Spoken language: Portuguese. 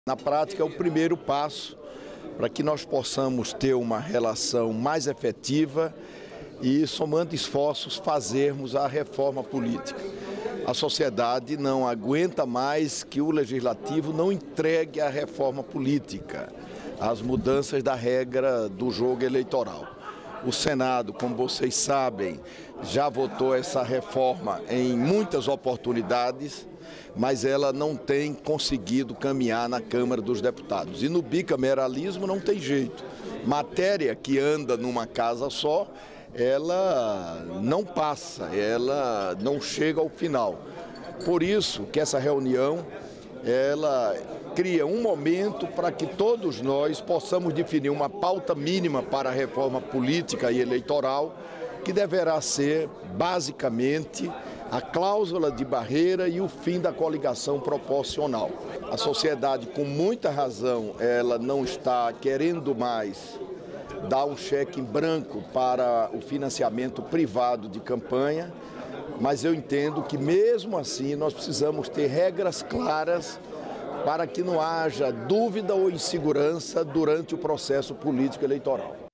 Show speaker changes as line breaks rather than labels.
Na prática, é o primeiro passo para que nós possamos ter uma relação mais efetiva e, somando esforços, fazermos a reforma política. A sociedade não aguenta mais que o Legislativo não entregue a reforma política, as mudanças da regra do jogo eleitoral. O Senado, como vocês sabem, já votou essa reforma em muitas oportunidades, mas ela não tem conseguido caminhar na Câmara dos Deputados. E no bicameralismo não tem jeito. Matéria que anda numa casa só, ela não passa, ela não chega ao final. Por isso que essa reunião, ela cria um momento para que todos nós possamos definir uma pauta mínima para a reforma política e eleitoral, que deverá ser, basicamente, a cláusula de barreira e o fim da coligação proporcional. A sociedade, com muita razão, ela não está querendo mais dar um cheque em branco para o financiamento privado de campanha, mas eu entendo que, mesmo assim, nós precisamos ter regras claras para que não haja dúvida ou insegurança durante o processo político eleitoral.